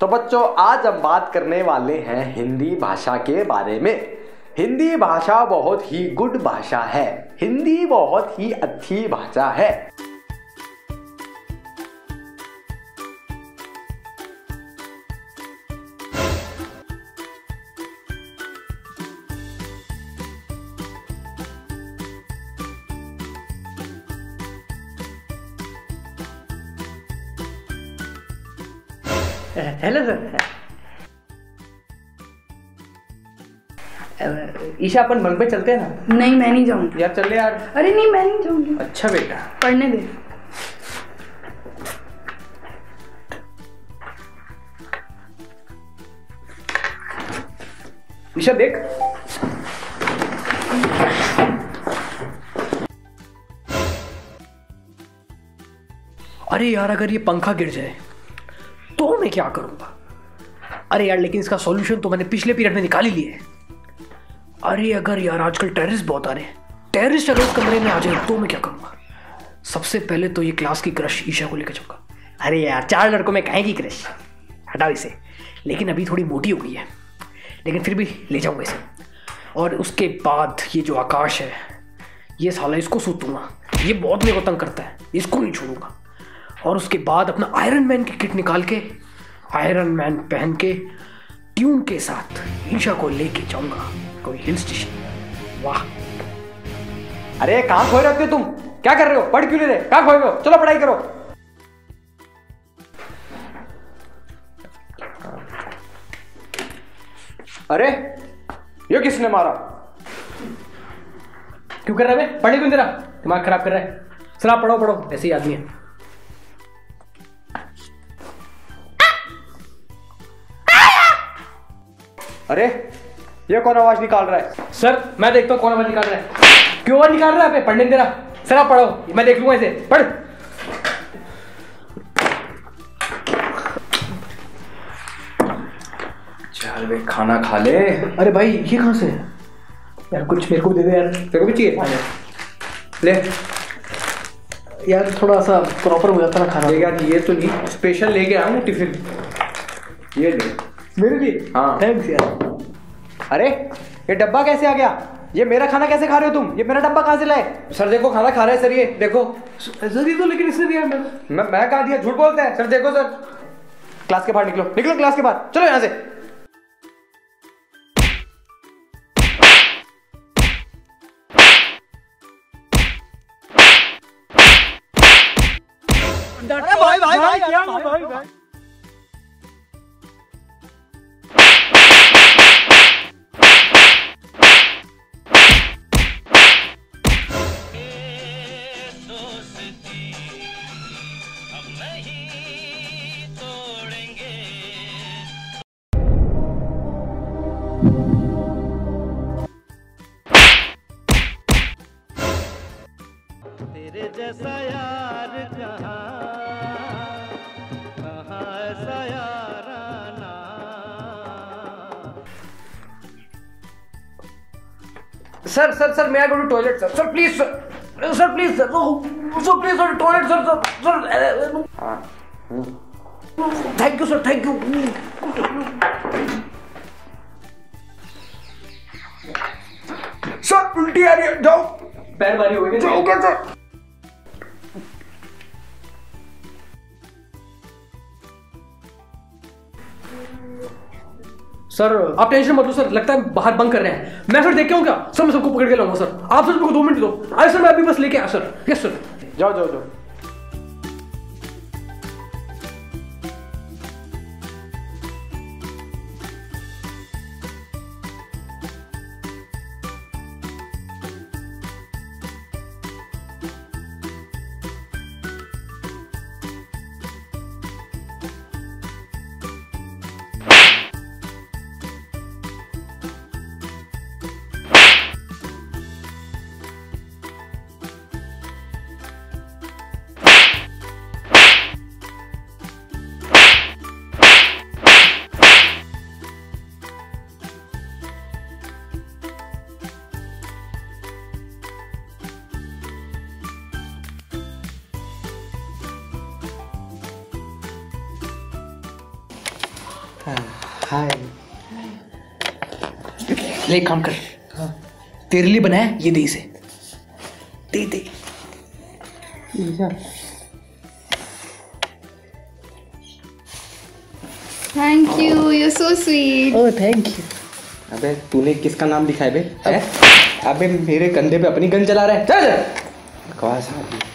तो बच्चों आज हम बात करने वाले हैं हिंदी भाषा के बारे में। हिंदी भाषा बहुत ही गुड भाषा है, हिंदी बहुत ही अच्छी भाषा है। Hello sir. ईशा अपन बंक पे चलते हैं ना? नहीं मैं नहीं जाऊंगी यार चल ले यार। अरे नहीं मैं नहीं जाऊंगी। अच्छा बेटा पढ़ने दे। ईशा देख, अरे यार अगर ये पंखा गिर जाए तो मैं क्या करूंगा? अरे यार लेकिन इसका सॉल्यूशन तो मैंने पिछले पीरियड में निकाल ही लिया है। अरे अगर यार आजकल टेररिस्ट बहुत आ रहे हैं, टेररिस्ट अगर इस कमरे में आ जाए तो मैं क्या करूंगा? सबसे पहले तो ये क्लास की क्रश ईशा को लेकर जाऊंगा। अरे यार 4 लड़कों में काहे की क्रश, हटाओ इसे। लेकिन अभी थोड़ी मोटी हो गई है, लेकिन फिर भी ले जाऊंगा इसे। और उसके बाद ये जो आकाश है, ये साला इसको सूतूंगा, ये बहुत मेरे को तंग करता है, इसको नहीं छोड़ूंगा। और उसके बाद अपना आयरन मैन की किट निकाल के आयरन मैन पहन के ट्यून के साथ ईशा को लेके जाऊंगा कोई हिल स्टेशन। वाह। अरे कहाँ खोए रहते हो तुम? क्या कर रहे हो? पढ़ क्यों नहीं रहे? कहाँ खोए हो? चलो पढ़ाई करो। अरे ये किसने मारा? क्यों कर रहा है? पढ़ने क्यों दे रहा? दिमाग खराब कर रहा है। चलो आप पढ़ो पढ़ो, ऐसे ही आदमी है। अरे ये कौन आवाज निकाल रहा है? सर मैं देखता हूँ कौन आवाज निकाल रहा है। क्यों आवाज निकाल रहा है? पे पढ़ने दे रहा। सर आप पढ़ो, मैं देख लूंगा इसे। पढ़। चल वे खाना खा ले। अरे भाई ये कहाँ से है यार? कुछ मेरे को भी दे दे यार। तेरे को भी चाहिए? ले यार, थोड़ा सा प्रॉपर हो जाता ना खाना। ले यार, ये तो नहीं, स्पेशल लेके आया हूँ टिफिन। ये ले मेरे लिए। हाँ थैंक्स यार। अरे ये डब्बा कैसे आ गया? ये मेरा खाना कैसे खा रहे हो तुम? ये मेरा डब्बा कहाँ से लाए? सर देखो खाना खा रहा है सर, ये देखो। सर ये तो लेकिन इसने दिया मैंने। मैं कहाँ दिया? झूठ बोलते हैं सर। देखो सर, क्लास के बाहर निकलो, निकलो क्लास के बाहर, चलो यहाँ से। अरे भाई भाई भाई क्या भाई भाई। तेरे जैसा यार कहाँ ऐसा याराना। सर सर सर मैं go to toilet sir. Sir please sir, sir please sir, sir please sir toilet sir. Sir thank you sir, thank you. Sir उल्टी आ रही है, जाओ। पैर मारी हो गई, जाओ कैसे? सर आप टेंशन मत लो सर, लगता है बाहर बंक कर रहे हैं। मैं सर देख के हूँ क्या सर? मैं सबको पकड़ के लाऊंगा सर। आप सर मेरे को 2 मिनट दो। अरे सर मैं अभी बस लेके आया सर। Yes sir. जाओ जाओ जाओ। हाय। ले काम कर, तेरे लिए बनाया ये, दे इसे, दे दे। Thank you, you so sweet. Oh thank you. अबे तूने किसका नाम लिखा है बे? अबे मेरे कंधे पे अपनी गन चला रहा है, चल बकवास आदमी।